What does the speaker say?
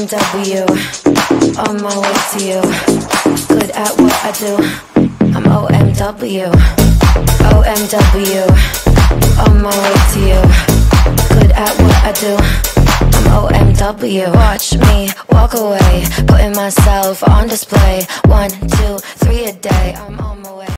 OMW, on my way to you. Good at what I do. I'm OMW, OMW, on my way to you. Good at what I do. I'm OMW. Watch me walk away, putting myself on display. 1, 2, 3 a day. I'm on my way.